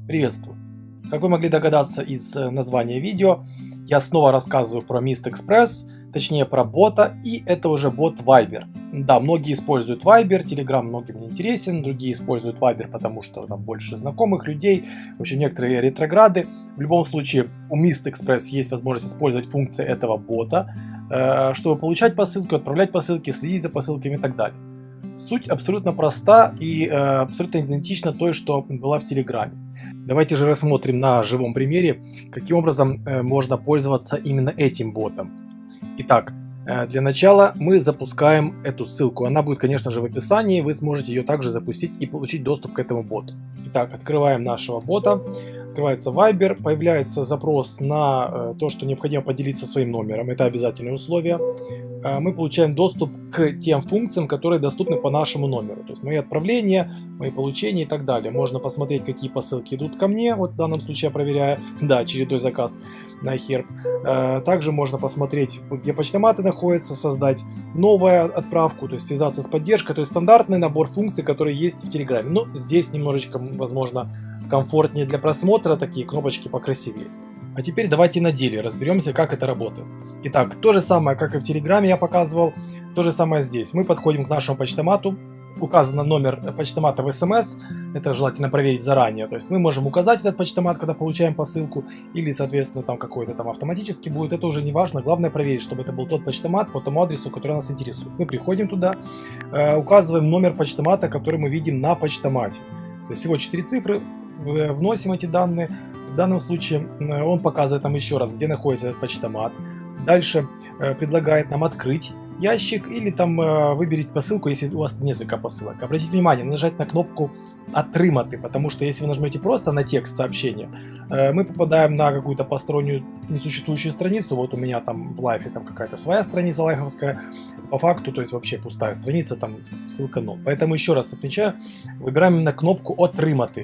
Приветствую! Как вы могли догадаться из названия видео, я снова рассказываю про Mist Express, точнее про бота, и это уже бот Viber. Да, многие используют Viber, Telegram многим не интересен, другие используют Viber, потому что там больше знакомых людей, в общем, некоторые ретрограды. В любом случае, у Mist Express есть возможность использовать функции этого бота, чтобы получать посылку, отправлять посылки, следить за посылками и так далее. Суть абсолютно проста и абсолютно идентична той, что была в Телеграме. Давайте же рассмотрим на живом примере, каким образом можно пользоваться именно этим ботом. Итак, для начала мы запускаем эту ссылку. Она будет, конечно же, в описании. Вы сможете ее также запустить и получить доступ к этому боту. Итак, открываем нашего бота. Открывается Viber. Появляется запрос на то, что необходимо поделиться своим номером. Это обязательное условие. Мы получаем доступ к тем функциям, которые доступны по нашему номеру. То есть мои отправления, мои получения и так далее. Можно посмотреть, какие посылки идут ко мне. Вот в данном случае я проверяю, да, очередной заказ на iHerb. Также можно посмотреть, где почтоматы находятся, создать новую отправку, то есть связаться с поддержкой. То есть стандартный набор функций, которые есть в Телеграме. Но здесь немножечко, возможно, комфортнее для просмотра, такие кнопочки покрасивее. А теперь давайте на деле разберемся, как это работает. Итак, то же самое, как и в Телеграме я показывал, то же самое здесь. Мы подходим к нашему почтомату, указан номер почтомата в СМС, это желательно проверить заранее. То есть мы можем указать этот почтомат, когда получаем посылку, или, соответственно, там какой-то там автоматически будет, это уже не важно. Главное проверить, чтобы это был тот почтомат по тому адресу, который нас интересует. Мы приходим туда, указываем номер почтомата, который мы видим на почтомате. То есть всего 4 цифры, вносим эти данные. В данном случае он показывает нам еще раз, где находится этот почтомат. Дальше предлагает нам открыть ящик или там выберите посылку, если у вас несколько посылок. Обратите внимание, нажать на кнопку «Отримати», потому что если вы нажмете просто на текст сообщения, мы попадаем на какую-то постороннюю несуществующую страницу. Вот у меня там в лайфе там какая-то своя страница лайфовская, по факту, то есть вообще пустая страница, там ссылка «но». Поэтому еще раз отмечаю, выбираем именно кнопку «Отримати».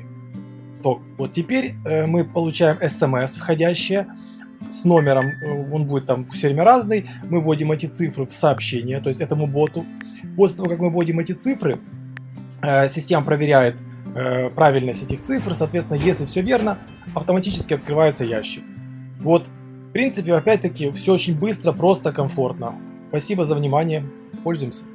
То вот теперь мы получаем смс входящее с номером, он будет там все время разный, мы вводим эти цифры в сообщение, то есть этому боту. После того, как мы вводим эти цифры, система проверяет правильность этих цифр, соответственно, если все верно, автоматически открывается ящик. Вот, в принципе, опять-таки, все очень быстро, просто, комфортно. Спасибо за внимание, пользуемся.